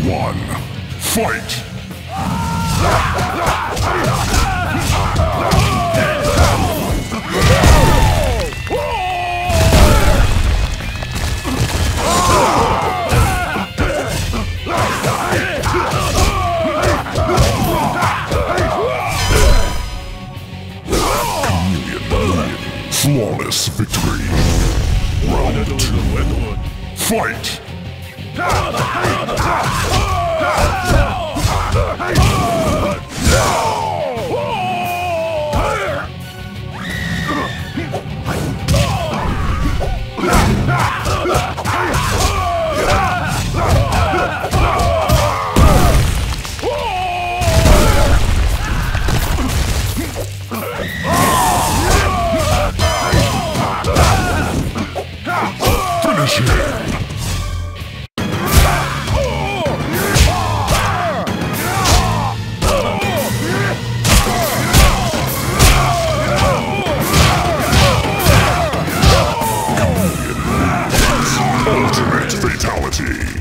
one. Fight! Flawless victory. Round 2. Fight! Finish him! Ultimate fatality.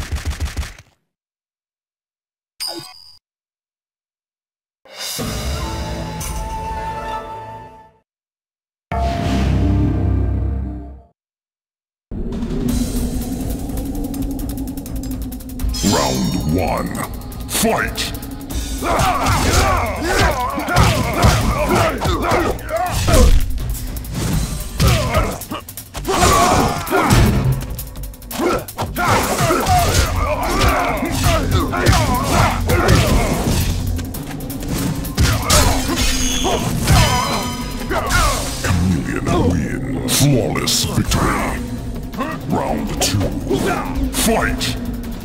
Round 1. Fight! Chameleon wins. Flawless victory. Round 2. Fight!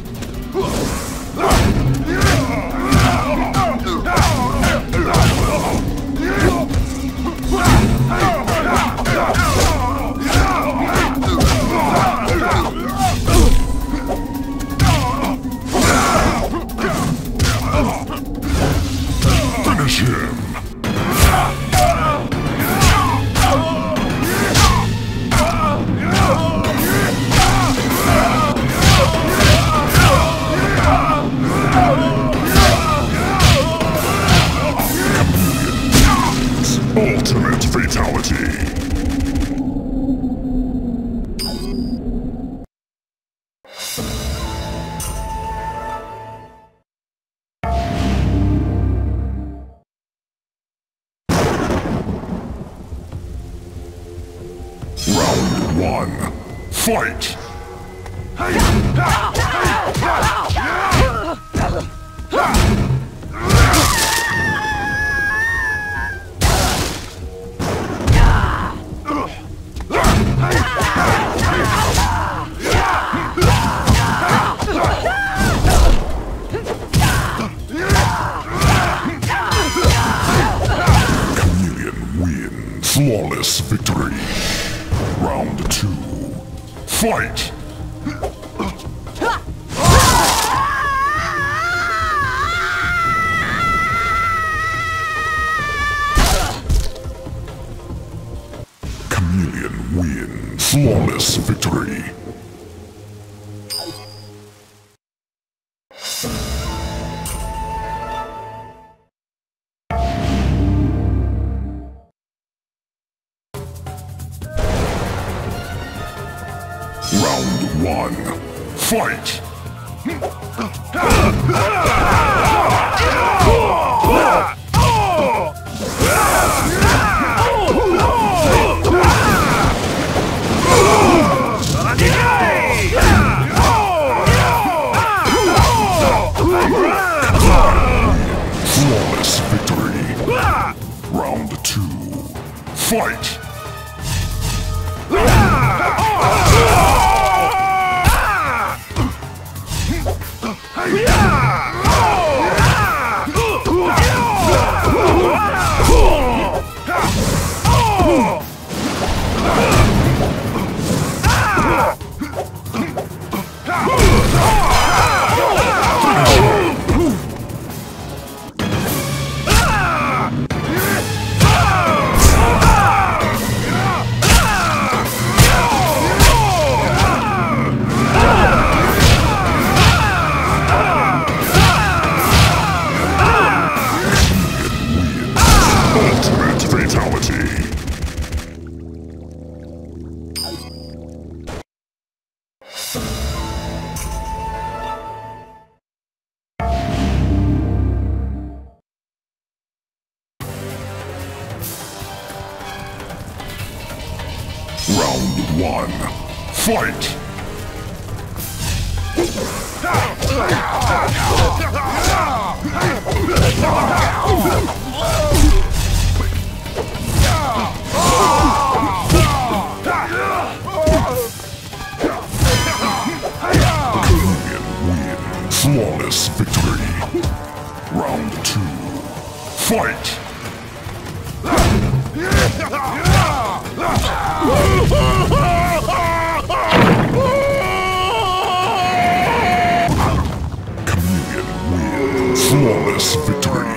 Finish him! Ultimate fatality. Round 1. Fight! Chameleon wins. Flawless victory. Round 2. Fight! Chameleon wins. Flawless victory. Round 1. Fight! Flawless victory. Round 2. Fight! Round 1. Fight! Flawless victory. Round 2. Fight! Chameleon wins. Flawless victory.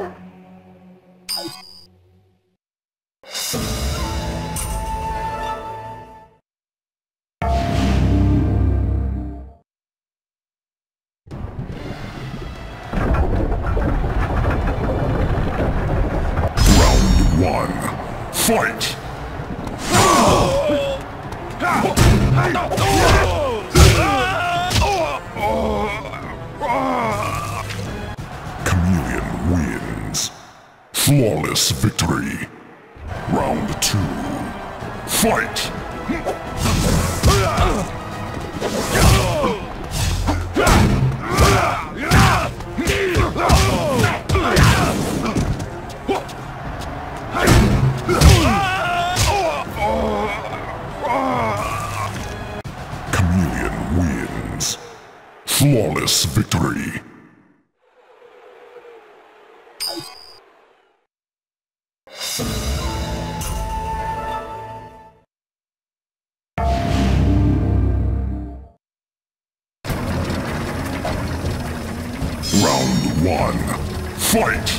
Fight! Chameleon wins. Flawless victory. Round 2. Fight! Chameleon wins. Flawless victory. Round 1. Fight!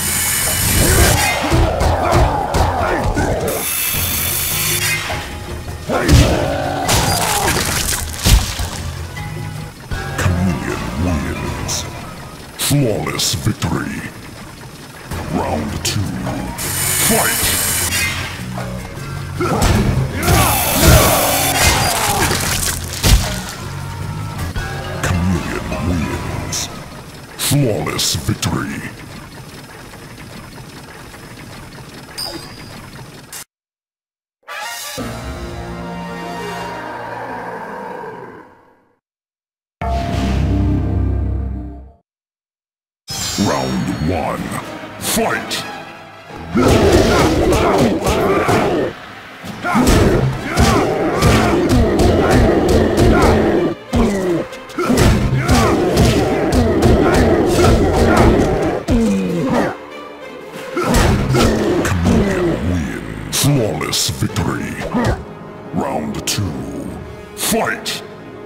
Chameleon wins. Flawless victory. Round 2. Fight! Chameleon wins. Flawless victory. Round 1. Fight! Flawless victory. Round 2. Fight!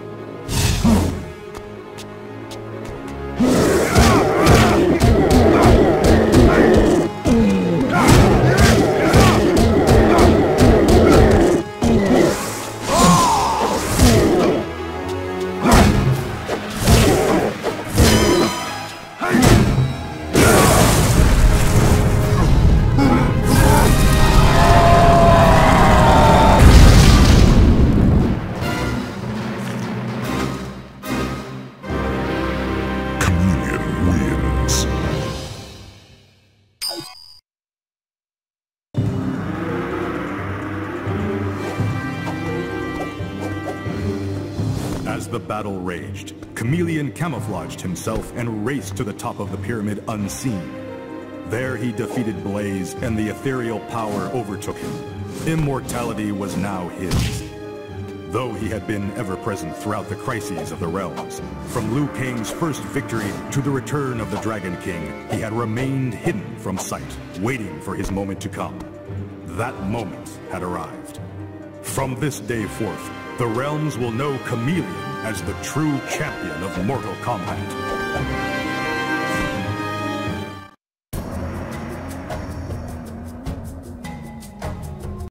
As the battle raged, Chameleon camouflaged himself and raced to the top of the pyramid unseen. There he defeated Blaze, and the ethereal power overtook him. Immortality was now his. Though he had been ever-present throughout the crises of the realms, from Liu Kang's first victory to the return of the Dragon King, he had remained hidden from sight, waiting for his moment to come. That moment had arrived. From this day forth, the realms will know Chameleon as the true champion of Mortal Kombat.